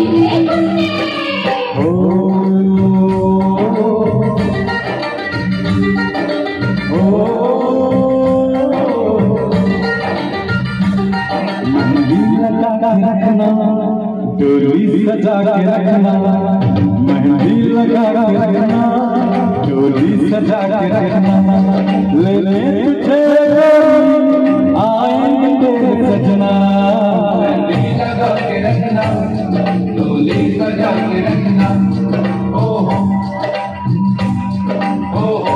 डोरी सजा के रखना, मेहंदी लगा के रखना, डोरी सजा के रखना, लेने तुझे आएंगे सजना। मेहंदी लगा के रखना, डोरी सजा के रखना, ओ हो ओ हो।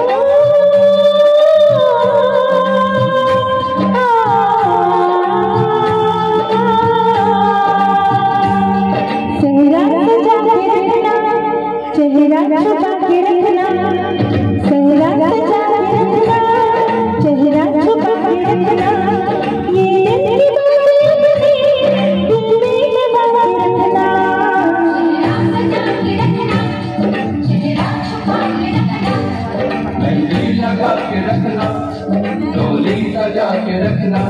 चेहरा छुपा के रखना, चेहरा सजा के रखना, चेहरा छुपा के रखना, ये दिल की बातें अपनी दिल में दबा के रखना। चेहरा सजा के रखना, चेहरा छुपा के रखना, मेहंदी लगा के रखना, डोरी सजा के रखना।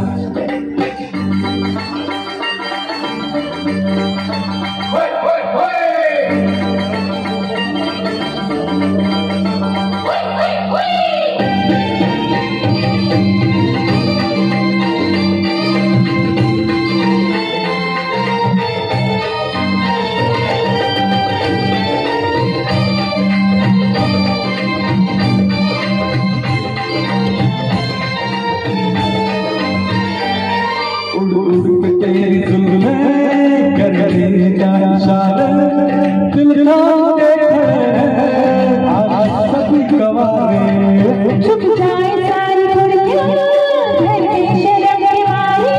तेरी जुल्मे करने का इशारा दिल ना देखे आज सब गवारे। छुप जाए सारी खुशियाँ घर में शर्म के मारे,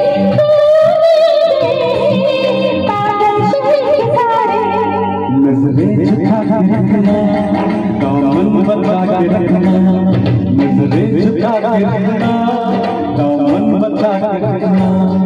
पागल शहर सारे। नजरें झुका के रखना, दामन बचा के रखना, नजरें झुका के रखना, दामन बचा के रखना।